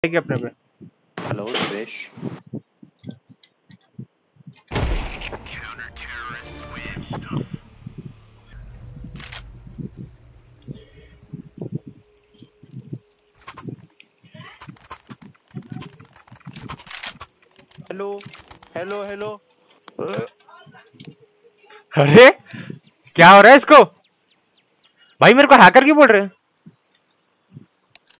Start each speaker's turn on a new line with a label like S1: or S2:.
S1: अपने पे।
S2: Hello Suresh. Hello hello hello.
S1: अरे क्या हो रहा है इसको? भाई मेरे को हैकर क्यों बोल रहे हैं?